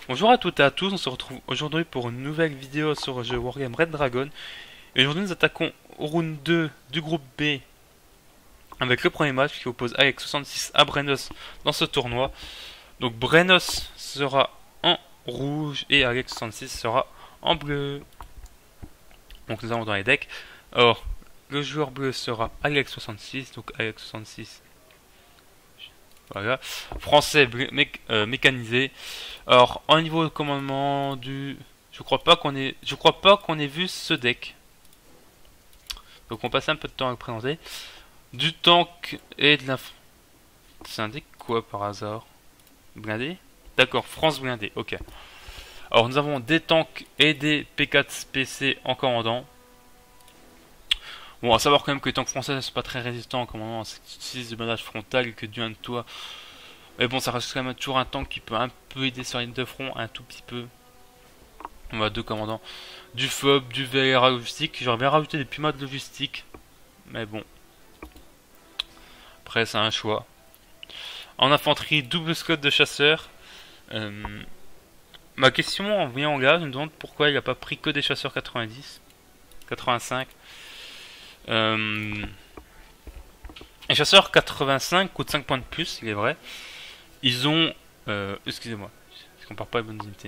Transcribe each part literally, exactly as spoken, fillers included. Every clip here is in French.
Bonjour à toutes et à tous, on se retrouve aujourd'hui pour une nouvelle vidéo sur le jeu Wargame Red Dragon. Et aujourd'hui nous attaquons au round deux du groupe B avec le premier match qui oppose Alex soixante-six à Brenos dans ce tournoi. Donc Brenos sera en rouge et Alex soixante-six sera en bleu. Donc nous avons dans les decks. Alors le joueur bleu sera Alex soixante-six, donc Alex soixante-six. Voilà, français mé euh, mécanisé. Alors, au niveau de commandement du, je crois pas qu'on ait, je crois pas qu'on ait vu ce deck. Donc, on passe un peu de temps à le présenter. Du tank et de l'inf. C'est un deck quoi par hasard? Blindé? D'accord, France blindé. Ok. Alors, nous avons des tanks et des P quatre P C en commandant. Bon, à savoir quand même que les tanks français sont pas très résistants en commandant, c'est qu'ils utilisent du bandage frontal que du un de toi. Mais bon, ça reste quand même toujours un tank qui peut un peu aider sur la ligne de front, un tout petit peu. On a deux commandants. Du F O B, du V L R logistique. J'aurais bien rajouté des Pumas de logistique. Mais bon. Après, c'est un choix. En infanterie, double squad de chasseurs. Euh, ma question en voyant en gars, je me demande pourquoi il n'a pas pris que des chasseurs quatre-vingt-dix, quatre-vingt-cinq. Euh, les chasseurs quatre-vingt-cinq coûtent cinq points de plus, il est vrai. Ils ont... Euh, excusez-moi, je compare pas les bonnes unités.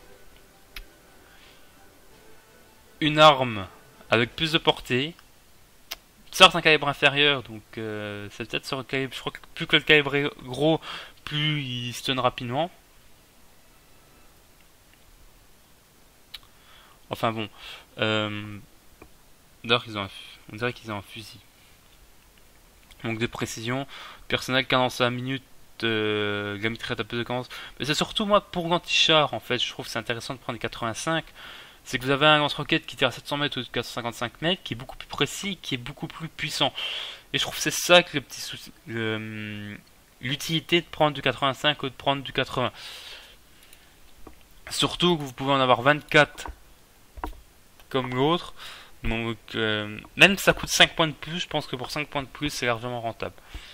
Une arme avec plus de portée. Certes un calibre inférieur, donc euh, c'est peut-être sur le calibre... Je crois que plus que le calibre est gros, plus il stun rapidement. Enfin bon. Euh, D'ailleurs, ils ont un, on dirait qu'ils ont un fusil. Donc des précisions. Personnel cadence à la minute. Euh, la mitraillette à peu de cadence. Mais c'est surtout moi pour l'anti-char en fait. Je trouve que c'est intéressant de prendre les quatre-vingt-cinq. C'est que vous avez un lance-roquette qui tire à sept cents mètres ou quatre cent cinquante-cinq mètres, qui est beaucoup plus précis, qui est beaucoup plus puissant. Et je trouve que c'est ça que le petit souci. L'utilité de prendre du quatre-vingt-cinq ou de prendre du quatre-vingts. Surtout que vous pouvez en avoir vingt-quatre comme l'autre. Donc, euh, même si ça coûte cinq points de plus, je pense que pour cinq points de plus, c'est largement rentable.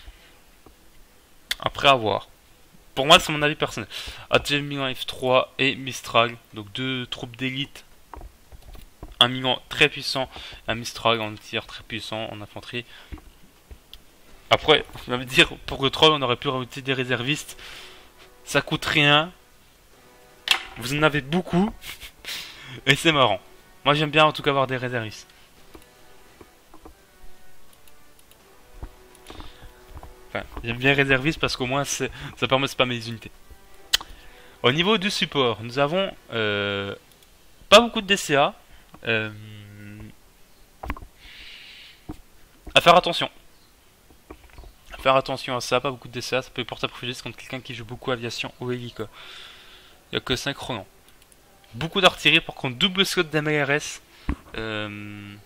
Après, à voir. Pour moi, c'est mon avis personnel. A T G Milan F trois et Mistral, donc deux troupes d'élite. Un Milan très puissant, un Mistral en tir très puissant en infanterie. Après, je vais dire, pour le troll, on aurait pu rajouter des réservistes. Ça coûte rien. Vous en avez beaucoup. Et c'est marrant. Moi j'aime bien en tout cas avoir des réservistes. Enfin, j'aime bien les réservistes parce qu'au moins ça permet de spammer les unités. Au niveau du support, nous avons euh, pas beaucoup de D C A. Euh, à faire attention. À faire attention à ça, pas beaucoup de D C A, ça peut porter préjudice contre quelqu'un qui joue beaucoup aviation ou hélico. Il n'y a que cinq relents. Beaucoup d'artillerie pour contre double slot d'M L R S. Euh...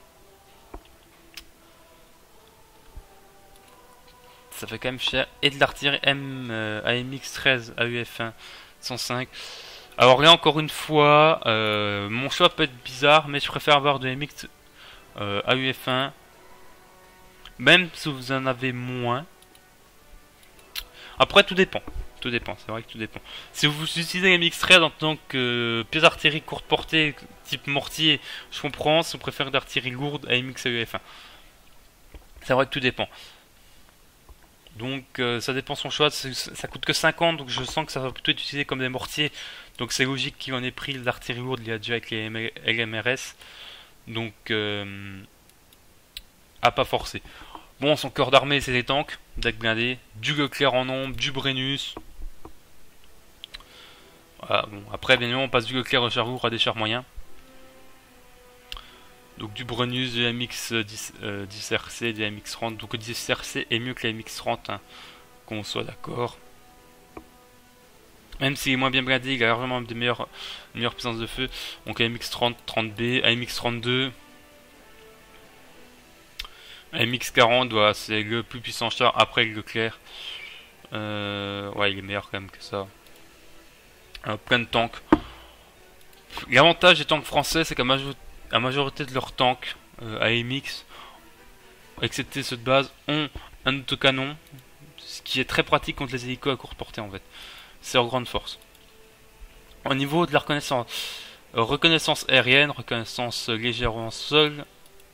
Ça fait quand même cher. Et de l'artillerie M euh, A M X treize A U F un cent cinq. Alors là encore une fois, euh, mon choix peut être bizarre, mais je préfère avoir de M X euh, A U F un. Même si vous en avez moins. Après tout dépend. Tout dépend, c'est vrai que tout dépend. Si vous utilisez M X treize en tant que euh, pièce d'artillerie courte portée, type mortier, je comprends. Si vous préférez d'artillerie lourde, à M X A U F un. C'est vrai que tout dépend. Donc euh, ça dépend son choix. Ça coûte que cinquante, donc je sens que ça va plutôt être utilisé comme des mortiers. Donc c'est logique qu'il en ait pris l'artillerie lourde, il y a déjà avec les L M R S. Donc euh, à pas forcer. Bon, son corps d'armée, c'est des tanks, deck blindé, du Leclerc en nombre, du Brennus. Voilà, bon, après, bien évidemment, on passe du Leclerc au char lourd à des chars moyens. Donc du Brennus, du M X dix, euh, dix R C, du M X trente. Donc le dix R C est mieux que la M X trente, hein, qu'on soit d'accord. Même s'il est moins bien blindé, il a largement des meilleures, meilleures puissances de feu. Donc A M X trente, trente B, A M X trente-deux. A M X quarante, ouais, c'est le plus puissant char après le Leclerc. Euh, ouais, il est meilleur quand même que ça. Euh, plein de tanks. L'avantage des tanks français, c'est qu'à major la majorité de leurs tanks euh, A M X, excepté ceux de base, ont un autocanon, ce qui est très pratique contre les hélicos à courte portée en fait. C'est leur grande force. Au niveau de la reconnaissance, euh, reconnaissance aérienne, reconnaissance légère en sol,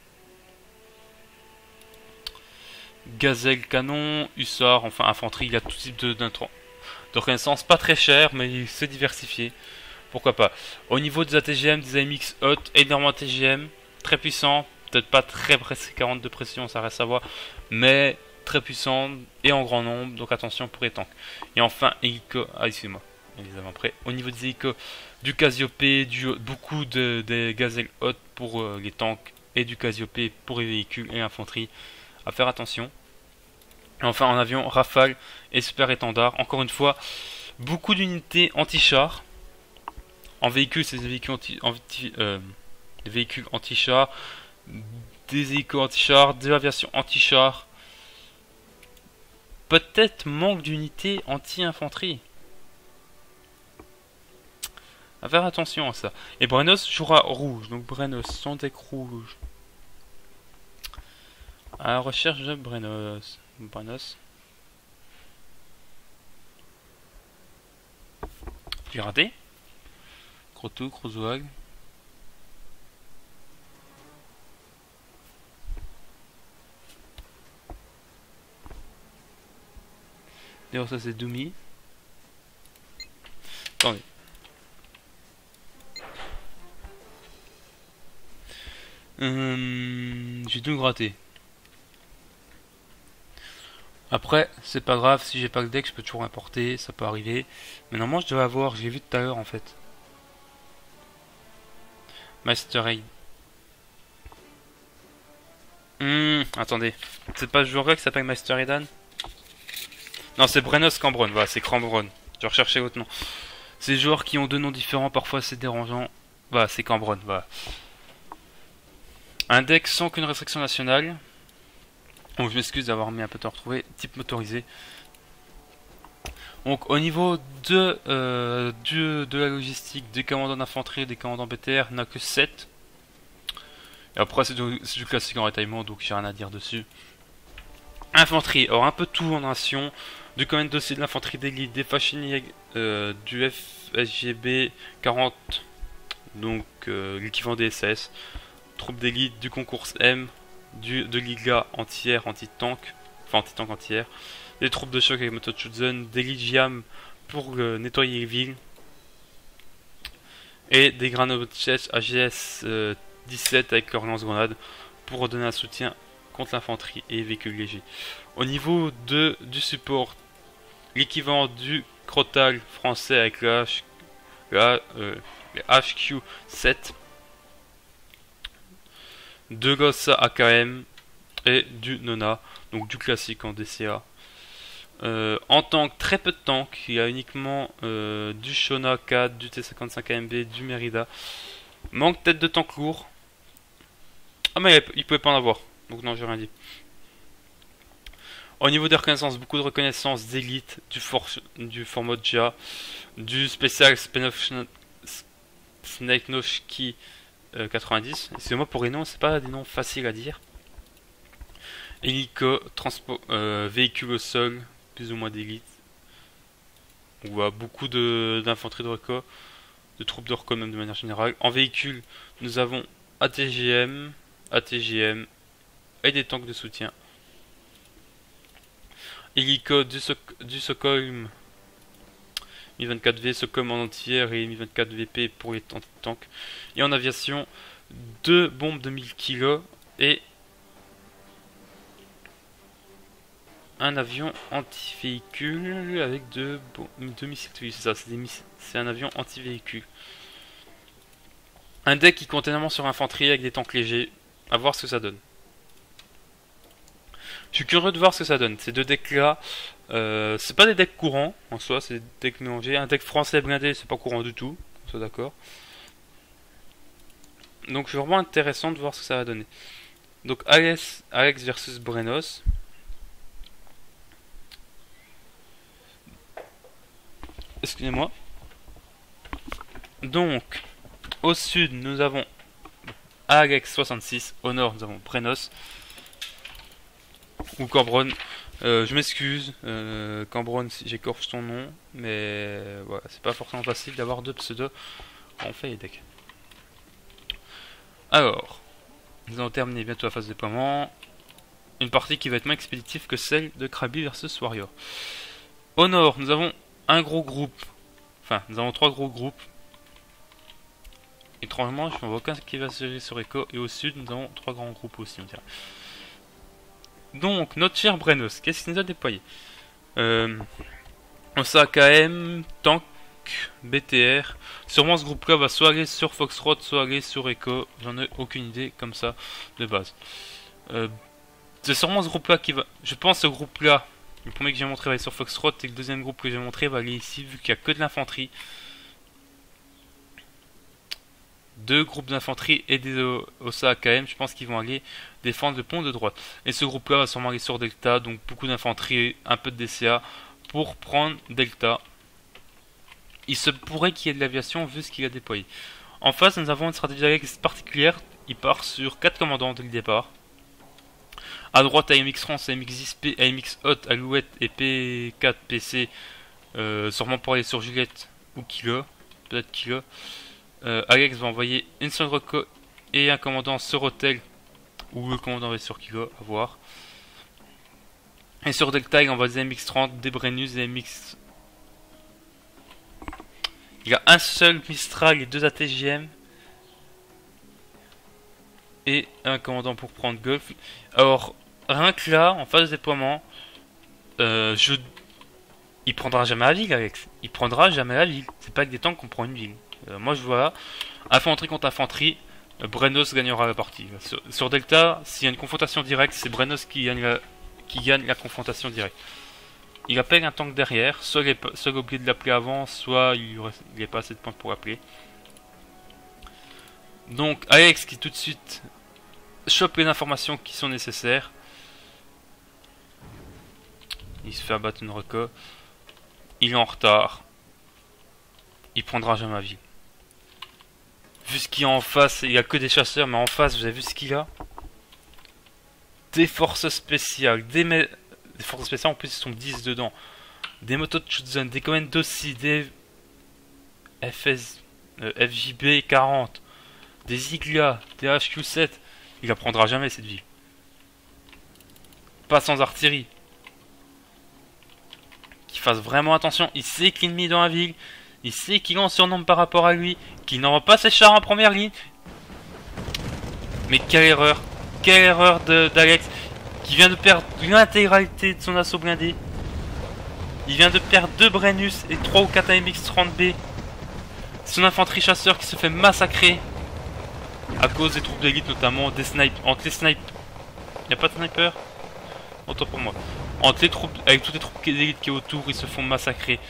gazelle canon, hussard, enfin infanterie, il y a tout type de, de, de reconnaissance, pas très cher, mais c'est diversifié. Pourquoi pas. Au niveau des A T G M, des A M X hot, énormément A T G M, très puissant, peut-être pas très pressé, quarante de pression, ça reste à voir, mais très puissant et en grand nombre, donc attention pour les tanks. Et enfin, hélico, ah excusez-moi, les avant près. Au niveau des hélicos, du Cassiope, du, beaucoup de, de gazelles hot pour euh, les tanks et du Cassiope pour les véhicules et l'infanterie, à faire attention. Et enfin en avion, Rafale et super étendard, encore une fois, beaucoup d'unités anti-char. En véhicule, c'est des véhicules anti, anti euh, des véhicules anti-char, des hélicos anti-char, de l'aviation anti-char. Peut-être manque d'unités anti-infanterie. À faire attention à ça. Et Brenos jouera rouge, donc Brenos, son deck rouge. À la recherche de Brenos. Brenos. J'ai raté. Gros tout, gros zouag. D'ailleurs ça c'est Doumi. Attendez. Hum, j'ai tout gratté. Après, c'est pas grave, si j'ai pas le deck, je peux toujours importer, ça peut arriver. Mais normalement, je devais avoir, je l'ai vu tout à l'heure en fait. Master Aid. Hum, attendez. C'est pas ce joueur-là qui s'appelle Master Aidan? Non, c'est Brenos Cambron, voilà, c'est Cambron. Je recherchais votre nom. Ces joueurs qui ont deux noms différents, parfois c'est dérangeant. Voilà, c'est Cambron, voilà. Un deck sans qu'une restriction nationale. Donc je m'excuse d'avoir mis un peu de temps à retrouver. Type motorisé. Donc au niveau de, euh, du, de la logistique, des commandants d'infanterie, des commandants B T R, il n'y en a que sept. Et après c'est du, du classique en rétaillement, donc j'ai rien à dire dessus. Infanterie, alors un peu tout en nation. Du command dossier de l'infanterie d'élite, des Fachiniers, euh, du F S G B quarante, donc euh, l'équivalent des S S. Troupes d'élite, du concours M, du, de Liga anti-air, anti-tank, enfin anti-tank anti-air, des troupes de choc avec Mototsuzen, des Ligiam pour euh, nettoyer les villes, et des Granochets A G S euh, dix-sept avec leur lance-grenade pour donner un soutien contre l'infanterie et les véhicules légers. Au niveau de, du support, l'équivalent du Crotal français avec le, H, le, euh, le H Q sept, de Gossa A K M et du Nona, donc du classique en D C A. Euh, en tank, très peu de tanks, il y a uniquement euh, du Shona quatre, du T cinquante-cinq A M B, du Merida. Manque peut-être de tank lourd. Ah mais il pouvait pas en avoir, donc non j'ai rien dit. Au niveau des reconnaissances, beaucoup de reconnaissances d'élite, du, for du Formoja, du spécial Snake Noshki euh, quatre-vingt-dix. Excusez-moi pour les noms, c'est pas des noms faciles à dire. Hélico, transport, euh, véhicule au sol, plus ou moins d'élite. On voit beaucoup d'infanterie de, de reco, de troupes de reco même de manière générale. En véhicule, nous avons A T G M, A T G M et des tanks de soutien. Hélico du, so du Stockholm Mi vingt-quatre V, Stockholm en entière et Mi vingt-quatre V P pour les tanks. Et en aviation, deux bombes de mille kilos et un avion anti-véhicule avec deux, bon, deux missiles. Oui, c'est ça, c'est un avion anti-véhicule. Un deck qui compte énormément sur l'infanterie avec des tanks légers. À voir ce que ça donne. Je suis curieux de voir ce que ça donne. Ces deux decks là, euh, c'est pas des decks courants en soi, c'est des decks mélangés. Un deck français blindé, c'est pas courant du tout, on soit d'accord. Donc c'est vraiment intéressant de voir ce que ça va donner. Donc Alex, Alex versus Brenos. Excusez-moi. Donc au sud nous avons Alex soixante-six, au nord nous avons Brenos ou Corbron, Euh, je m'excuse, euh, Cambron, si j'écorche ton nom, mais voilà, c'est pas forcément facile d'avoir deux pseudos en fait les decks. Alors, nous allons terminer bientôt la phase de déploiement. Une partie qui va être moins expéditive que celle de Krabi versus Warrior. Au nord, nous avons un gros groupe. Enfin, nous avons trois gros groupes. Étrangement, je ne vois aucun qui va se gérer sur Echo. Et au sud, nous avons trois grands groupes aussi, on dirait. Donc, notre cher Brenos, qu'est-ce qu'il nous a déployé? euh, Osa K M, Tank, B T R. Sûrement ce groupe-là va soit aller sur Foxtrot, soit aller sur Echo. J'en ai aucune idée comme ça de base. Euh, C'est sûrement ce groupe là qui va. Je pense ce groupe là. Le premier que j'ai montré va aller sur Foxtrot et le deuxième groupe que j'ai montré va aller ici vu qu'il n'y a que de l'infanterie. Deux groupes d'infanterie et des Osa A K M. Je pense qu'ils vont aller défendre le pont de droite. Et ce groupe là va sûrement aller sur Delta. Donc beaucoup d'infanterie, un peu de D C A pour prendre Delta. Il se pourrait qu'il y ait de l'aviation vu ce qu'il a déployé. En face, nous avons une stratégie particulière. Il part sur quatre commandants dès le départ. À droite, A M X France, A M X X P, A M X Hot, Alouette et P quatre P C. Euh, sûrement pour aller sur Juliette ou Kilo. Peut-être Kilo. Euh, Alex va envoyer une seule reco et un commandant sur Hotel. Ou le commandant va sur Kilo, à voir. Et sur Delta, il envoie des A M X trente, des Brennus, des A M X. Il y a un seul Mistral et deux A T G M. Et un commandant pour prendre Golf. Alors, rien que là, en phase de déploiement, euh, je... il prendra jamais la ville, Alex. Il prendra jamais la ville. C'est pas avec des tanks qu'on prend une ville. Euh, moi, je vois infanterie contre infanterie. Euh, Brenos gagnera la partie. Sur, sur Delta, s'il y a une confrontation directe, c'est Brenos qui gagne, la... qui gagne la confrontation directe. Il appelle un tank derrière. Soit il est, soit il est oublié de l'appeler avant, soit il n'est pas assez de points pour l'appeler. Donc, Alex qui tout de suite chope les informations qui sont nécessaires. Il se fait abattre une reco. Il est en retard. Il prendra jamais la ville. Vu ce qu'il y a en face, il n'y a que des chasseurs, mais en face, vous avez vu ce qu'il y a? Des forces spéciales, des, des forces spéciales, en plus ils sont dix dedans. Des motos de Schutzen, des commandos aussi, des F S, euh, F J B quarante, des Igla, des H Q sept. Il la prendra jamais cette ville. Pas sans artillerie. Qu'il fasse vraiment attention. Il sait qu'il est ennemi dans la ville. Il sait qu'il en surnombre par rapport à lui. Qu'il n'envoie pas ses chars en première ligne. Mais quelle erreur. Quelle erreur d'Alex. Qui vient de perdre l'intégralité de son assaut blindé. Il vient de perdre deux Brennus et trois ou quatre A M X trente B. Son infanterie chasseur qui se fait massacrer. À cause des troupes d'élite, notamment des snipers. Entre les snipers. Il n'y a pas de sniper? Autant pour moi. Entre les troupes, avec toutes les troupes d'élite qui est autour, ils se font massacrer.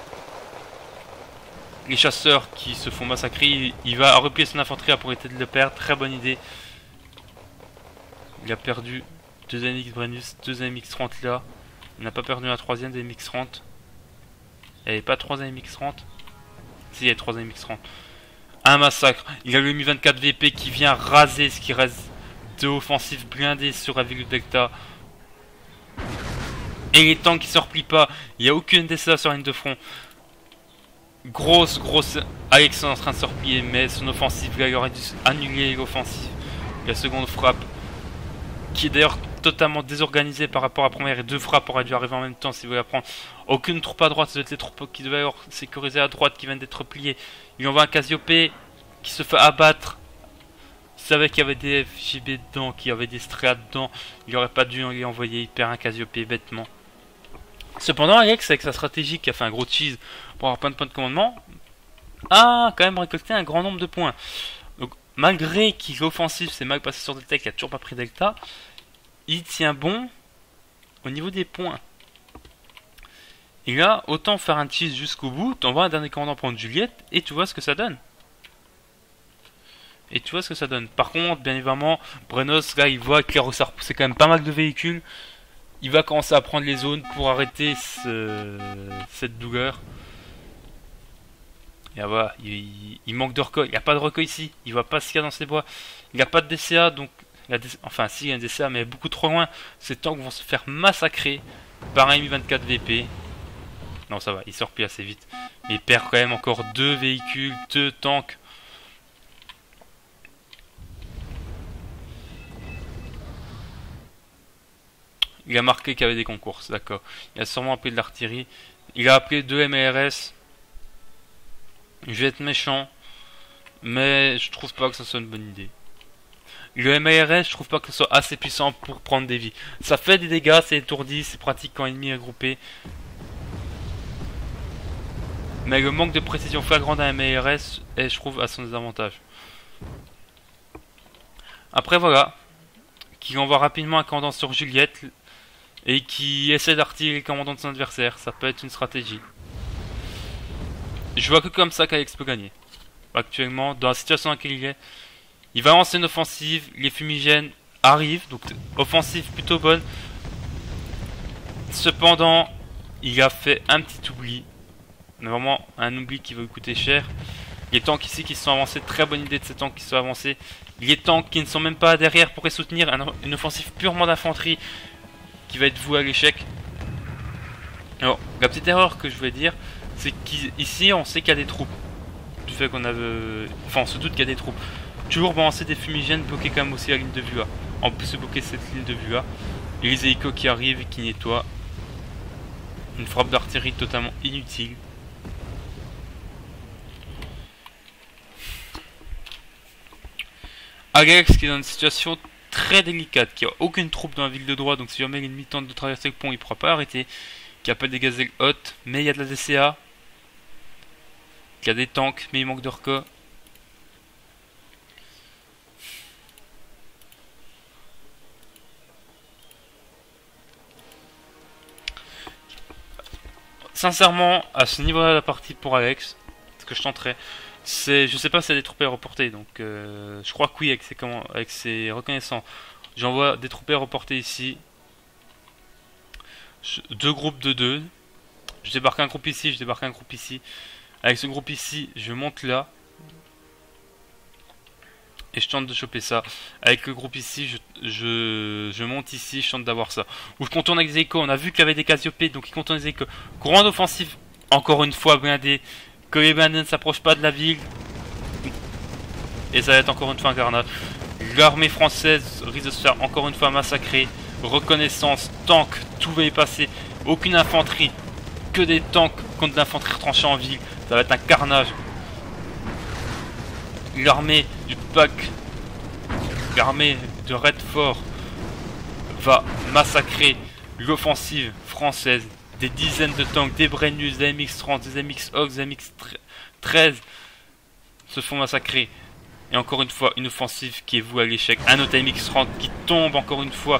Les chasseurs qui se font massacrer, il va replier son infanterie pour éviter de le perdre. Très bonne idée. Il a perdu deux A M X Brennus, deux A M X trente là. Il n'a pas perdu un troisième A M X trente. Il n'y avait pas trois A M X trente. Si, il y a trois A M X trente. Un massacre. Il a le Mi vingt-quatre V P qui vient raser ce qui reste de offensive blindée sur la ville de Delta. Et les tanks qui se replient pas. Il n'y a aucune D C A sur la ligne de front. Grosse, grosse. Alex est en train de se replier, mais son offensive là, il aurait dû annuler l'offensive. La seconde frappe, qui est d'ailleurs totalement désorganisée par rapport à la première, et deux frappes auraient dû arriver en même temps si vous voulez la prendre. Aucune troupe à droite, c'est les troupes qui devaient avoir sécurisé à droite qui viennent d'être repliées. Il envoie un Cassiope qui se fait abattre. Il savait qu'il y avait des F J B dedans, qu'il y avait des Strea dedans. Il aurait pas dû lui envoyer, il perd un Cassiope bêtement. Cependant, Alex, avec sa stratégie qui a fait un gros cheese pour avoir plein de points de commandement, a quand même récolté un grand nombre de points. Donc, malgré qu'il est offensif, c'est mal passé sur Delta, qu'il a toujours pas pris Delta, il tient bon au niveau des points. Et là, autant faire un cheese jusqu'au bout, t'envoies un dernier commandant prendre Juliette, et tu vois ce que ça donne. Et tu vois ce que ça donne. Par contre, bien évidemment, Brenos, là, il voit qu'il a repoussé quand même pas mal de véhicules. Il va commencer à prendre les zones pour arrêter ce... cette douleur. Et là, voilà, il, il manque de recueil. Il n'y a pas de recueil ici. Il voit pas ce qu'il y a dans ces bois. Il n'y a pas de D C A, donc La D C... Enfin, si, il y a un D C A, mais beaucoup trop loin. Ces tanks vont se faire massacrer par un M I vingt-quatre V P. Non, ça va, il sort plus assez vite. Mais il perd quand même encore deux véhicules, deux tanks. Il a marqué qu'il y avait des concours, d'accord. Il a sûrement appelé de l'artillerie. Il a appelé deux M R S. Je vais être méchant, mais je trouve pas que ce soit une bonne idée. Le M R S, je trouve pas que ce soit assez puissant pour prendre des vies. Ça fait des dégâts, c'est étourdi, c'est pratique quand l'ennemi est groupé. Mais le manque de précision flagrant d'un M R S est, je trouve, à son désavantage. Après, voilà. Qui envoie rapidement un commandant sur Juliette et qui essaie d'artiller le commandant de son adversaire. Ça peut être une stratégie. Je vois que comme ça qu'Alex peut gagner. Actuellement, dans la situation dans laquelle il est, il va lancer une offensive, les fumigènes arrivent, donc offensive plutôt bonne. Cependant, il a fait un petit oubli. Mais vraiment un oubli qui va lui coûter cher. Les tanks ici qui se sont avancés, très bonne idée de ces tanks qui se sont avancés. Les tanks qui ne sont même pas derrière pourraient soutenir un, une offensive purement d'infanterie qui va être vouée à l'échec. Alors, la petite erreur que je vais dire, c'est qu'ici on sait qu'il y a des troupes. Du fait qu'on avait... Enfin, on se doute qu'il y a des troupes. Toujours balancer des fumigènes, bloquer quand même aussi la ligne de vue A. En plus de bloquer cette ligne de vue A. Et les hélicos qui arrivent et qui nettoient. Une frappe d'artillerie totalement inutile. Alex qui est dans une situation très délicate, qui a aucune troupe dans la ville de droit, donc si jamais l'ennemi tente de traverser le pont, il ne pourra pas arrêter. Qui a pas des gazelles hautes, mais il y a de la D C A. Qui a des tanks, mais il manque de recos. Sincèrement, à ce niveau-là de la partie pour Alex, ce que je tenterais, c'est, je sais pas si c'est des troupes aéroportées, donc euh, je crois que oui avec ses, comment, avec ses reconnaissants. J'envoie des troupes aéroportées ici. Je, deux groupes de deux. Je débarque un groupe ici, je débarque un groupe ici. Avec ce groupe ici, je monte là. Et je tente de choper ça. Avec le groupe ici, je, je, je monte ici, je tente d'avoir ça. Ou je contourne avec des échos. On a vu qu'il y avait des Casiopées, donc il contourne des échos. Grande offensive, encore une fois blindé. Que les blindés ne s'approchent pas de la ville. Et ça va être encore une fois un carnage. L'armée française risque de se faire encore une fois massacrer. Reconnaissance, tank, tout va y passer. Aucune infanterie. Que des tanks contre de l'infanterie retranchée en ville. Ça va être un carnage. L'armée du pack, l'armée de Redford va massacrer l'offensive française. Des dizaines de tanks, des Brennus, des M X trente, des M X Hawk, des M X treize se font massacrer. Et encore une fois, une offensive qui est vouée à l'échec. Un autre M X trente qui tombe encore une fois.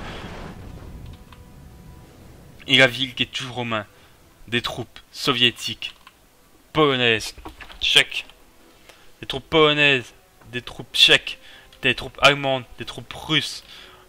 Et la ville qui est toujours aux mains des troupes soviétiques, polonaises, tchèques. Des troupes polonaises, des troupes tchèques, des troupes allemandes, des troupes russes.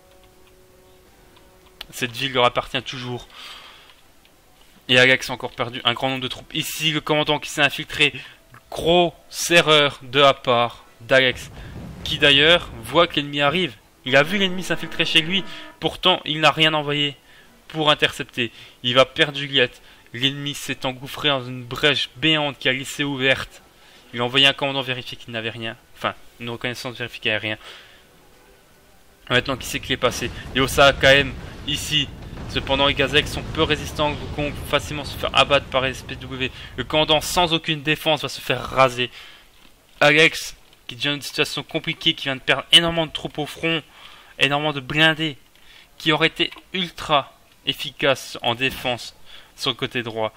Cette ville leur appartient toujours. Et Alex a encore perdu un grand nombre de troupes. Ici, le commandant qui s'est infiltré. Grosse erreur de la part d'Alex. Qui d'ailleurs voit que l'ennemi arrive. Il a vu l'ennemi s'infiltrer chez lui. Pourtant, il n'a rien envoyé pour intercepter. Il va perdre Juliette. L'ennemi s'est engouffré dans une brèche béante qui a laissé ouverte. Il a envoyé un commandant vérifier qu'il n'avait rien. Enfin, une reconnaissance vérifier qu'il n'y avait rien. Maintenant, qui sait qu'il est passé. Et au K M, ici. Cependant, les gazelles sont peu résistants, vont facilement se faire abattre par les S P W. Le commandant, sans aucune défense, va se faire raser. Alex, qui est déjà dans une situation compliquée, qui vient de perdre énormément de troupes au front, énormément de blindés, qui aurait été ultra efficace en défense sur le côté droit.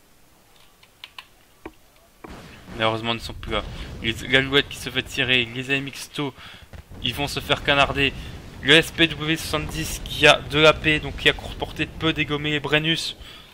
Malheureusement, ils ne sont plus là. Les Galouettes qui se fait tirer, les A M X T O, ils vont se faire canarder. Le S P W soixante-dix qui a de la paix, donc qui a courte portée, peut dégommer les Brennus.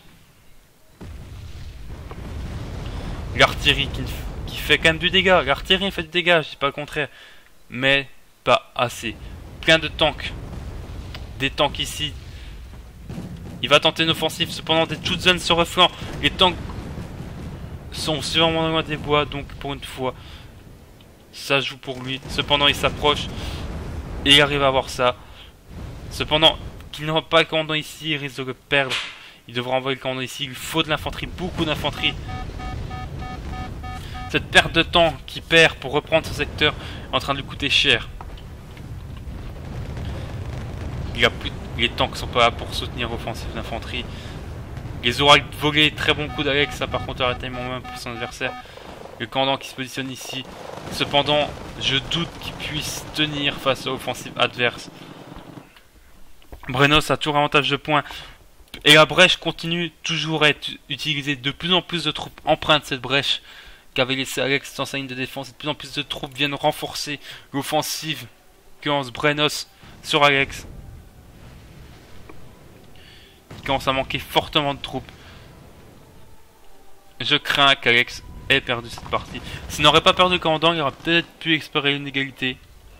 L'artillerie qui, qui fait quand même du dégât. L'artillerie fait du dégât, je dis pas le contraire. Mais pas assez. Plein de tanks. Des tanks ici. Il va tenter une offensive, cependant des Chutzen sur le flanc. Les tanks sont sûrement loin des bois, donc pour une fois, ça joue pour lui. Cependant, il s'approche. Et il arrive à avoir ça. Cependant, qu'il n'aura pas le commandant ici, il risque de le perdre. Il devra envoyer le commandant ici. Il faut de l'infanterie, beaucoup d'infanterie. Cette perte de temps qu'il perd pour reprendre ce secteur est en train de lui coûter cher. Il a plus... Les tanks sont pas là pour soutenir l'offensive d'infanterie. Les oracles volés, très bon coup d'Alex, ça par contre arrête tellement même pour son adversaire. Le commandant qui se positionne ici. Cependant, je doute qu'il puisse tenir face à l'offensive adverse. Brenos a toujours avantage de points. Et la brèche continue toujours à être utilisée. De plus en plus de troupes empruntent cette brèche qu'avait laissé Alex dans sa ligne de défense. Et de plus en plus de troupes viennent renforcer l'offensive que lance Brenos sur Alex. Il commence à manquer fortement de troupes. Je crains qu'Alex ait perdu cette partie. S'il n'aurait pas perdu le commandant, il aurait peut-être pu espérer une égalité.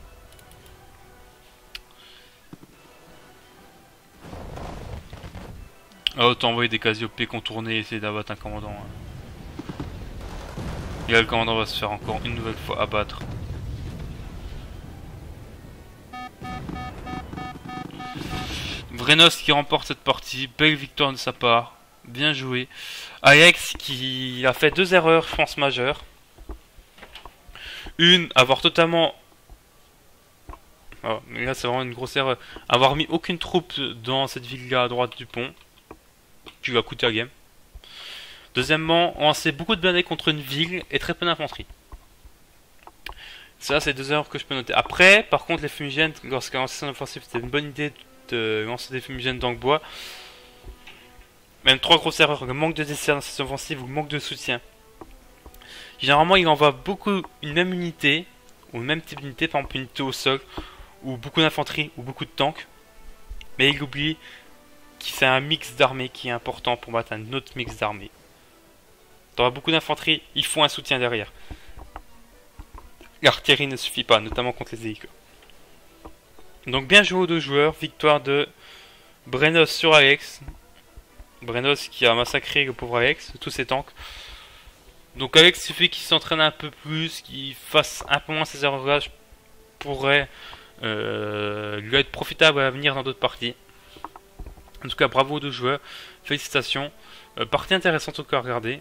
Ah, autant envoyer des Cassiope contournés et essayer d'abattre un commandant. Et là, le commandant va se faire encore une nouvelle fois abattre. Brenos qui remporte cette partie. Belle victoire de sa part. Bien joué. Alex qui a fait deux erreurs, je pense, majeures. Une, avoir totalement... Oh, mais là, c'est vraiment une grosse erreur. Avoir mis aucune troupe dans cette ville-là à droite du pont. Qui lui a coûté la game. Deuxièmement, lancer beaucoup de blindés contre une ville et très peu d'infanterie. Ça, c'est deux erreurs que je peux noter. Après, par contre, les fumigènes, lorsqu'il a lancé son offensive, c'était une bonne idée de lancer des fumigènes dans le bois. Même trois grosses erreurs, le manque de dessert dans cette offensive ou le manque de soutien. Généralement, il envoie beaucoup une même unité, ou le même type d'unité, par exemple une unité au sol, ou beaucoup d'infanterie, ou beaucoup de tanks. Mais il oublie que c'est un mix d'armées qui est important pour battre un autre mix d'armées. T'auras beaucoup d'infanterie, il faut un soutien derrière. L'artillerie ne suffit pas, notamment contre les hélicos. Donc bien joué aux deux joueurs, victoire de Brenos sur Alex. Brenos qui a massacré le pauvre Alex, tous ses tanks. Donc Alex, il suffit qu'il s'entraîne un peu plus, qu'il fasse un peu moins ses erreurs, pourrait euh, lui être profitable à l'avenir dans d'autres parties. En tout cas, bravo aux deux joueurs, félicitations. Euh, partie intéressante encore à regarder.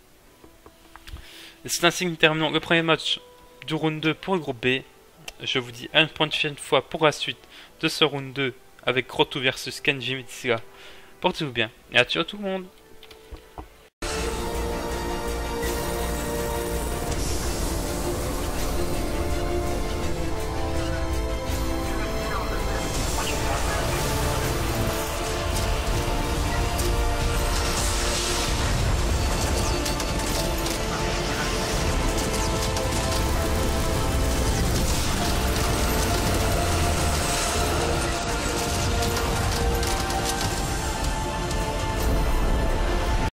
C'est ainsi que nous terminons le premier match du round deux pour le groupe B. Je vous dis à une prochaine fois pour la suite de ce round deux avec Crotou versus Kenji Mitsila. Portez-vous bien et à ciao tout le monde.